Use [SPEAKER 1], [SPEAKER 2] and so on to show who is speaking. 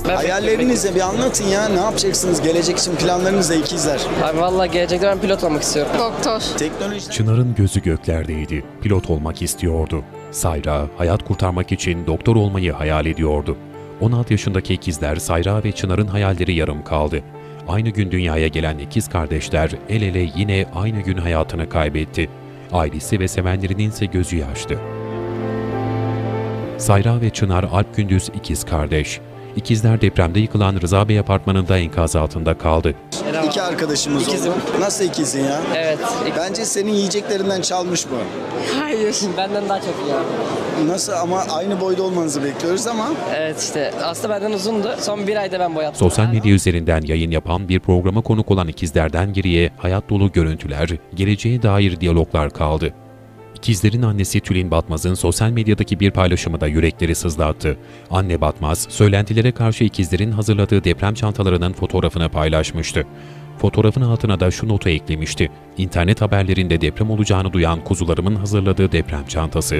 [SPEAKER 1] Hayallerinizi bir anlatın ya. Ne yapacaksınız? Gelecek için planlarınız da ikizler.
[SPEAKER 2] Abi vallahi gelecekte ben pilot olmak istiyorum.
[SPEAKER 3] Doktor.
[SPEAKER 1] Teknoloji...
[SPEAKER 4] Çınar'ın gözü göklerdeydi. Pilot olmak istiyordu. Sayra, hayat kurtarmak için doktor olmayı hayal ediyordu. 16 yaşındaki ikizler Sayra ve Çınar'ın hayalleri yarım kaldı. Aynı gün dünyaya gelen ikiz kardeşler el ele yine aynı gün hayatını kaybetti. Ailesi ve sevenlerinin ise gözü yaşlı. Sayra ve Çınar Alp Gündüz ikiz kardeş. İkizler depremde yıkılan Rıza Bey apartmanında enkaz altında kaldı.
[SPEAKER 1] İki arkadaşımız
[SPEAKER 2] İkizim.
[SPEAKER 1] oldu. Nasıl ikizin ya?
[SPEAKER 2] Evet.
[SPEAKER 1] Bence senin yiyeceklerinden çalmış bu.
[SPEAKER 2] Hayır. Benden daha çok iyi abi.
[SPEAKER 1] Nasıl ama aynı boyda olmanızı bekliyoruz ama
[SPEAKER 2] Evet işte aslında benden uzundu. Son bir ayda ben boyattım.
[SPEAKER 4] Sosyal medya üzerinden yayın yapan bir programa konuk olan ikizlerden geriye hayat dolu görüntüler, geleceğe dair diyaloglar kaldı. İkizlerin annesi Tülin Batmaz'ın sosyal medyadaki bir paylaşımı da yürekleri sızlattı. Anne Batmaz, söylentilere karşı ikizlerin hazırladığı deprem çantalarının fotoğrafını paylaşmıştı. Fotoğrafın altına da şu notu eklemişti. İnternet haberlerinde deprem olacağını duyan kuzularımın hazırladığı deprem çantası.